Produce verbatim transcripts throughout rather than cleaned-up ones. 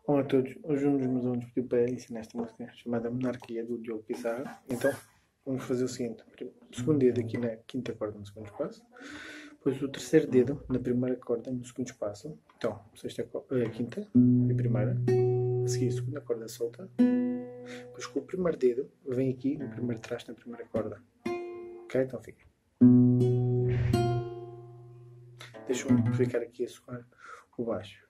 Olá a todos, hoje um dos meus alunos pediu para ensinar esta música chamada Monarquia do Diogo Pissarra. Então vamos fazer o seguinte: o segundo dedo aqui na quinta corda no segundo espaço, depois o terceiro dedo na primeira corda no segundo espaço. Então, sexta, a quinta e primeira, a seguir a segunda corda solta, depois com o primeiro dedo vem aqui no primeiro traste na primeira corda. Ok? Então fica. Deixa-me ficar aqui a soar o baixo.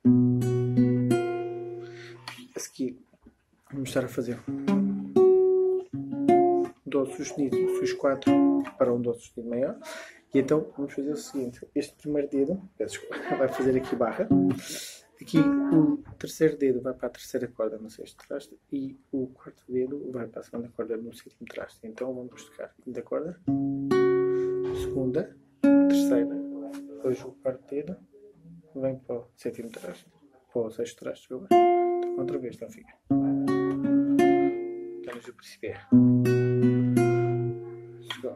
A seguir, vamos estar a fazer Dó sustenido, sus quatro para um Dó sustenido maior. E então vamos fazer o seguinte: este primeiro dedo, peço desculpa, vai fazer aqui barra. Aqui o terceiro dedo vai para a terceira corda no sexto traste e o quarto dedo vai para a segunda corda no sétimo traste. Então vamos tocar quinta corda, segunda, terceira, depois o quarto dedo vem para o sétimo traste, para o sexto traste, desculpa. Então outra vez, então fica. Estamos o príncipe. Chegou.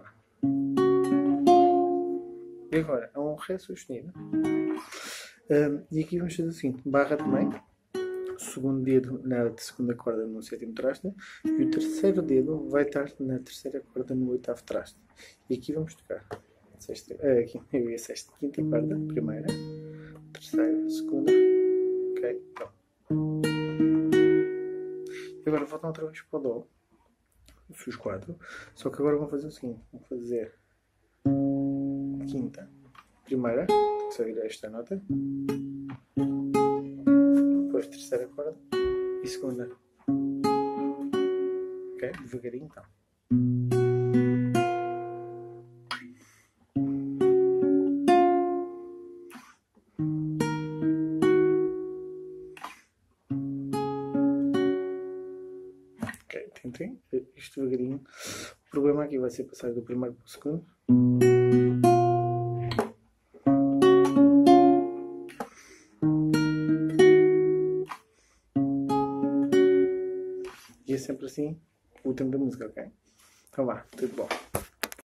E agora, há um Ré sustenido. Um, e aqui vamos fazer o seguinte: barra também, segundo dedo na segunda corda no sétimo traste, e o terceiro dedo vai estar na terceira corda no oitavo traste. E aqui vamos tocar sexta, uh, aqui, eu ia sexta, quinta corda, primeira, terceira, segunda, ok, então. E agora voltam outra vez para o Dó, os quatro, só que agora vamos fazer o seguinte: vamos fazer quinta, primeira, só ir a esta nota, depois terceira corda e segunda. Ok? Devagarinho então. Ok, tentem isto devagarinho. O problema aqui vai ser passar do primeiro para o segundo. E é sempre assim o tempo da música, ok? Então vá, tudo bom.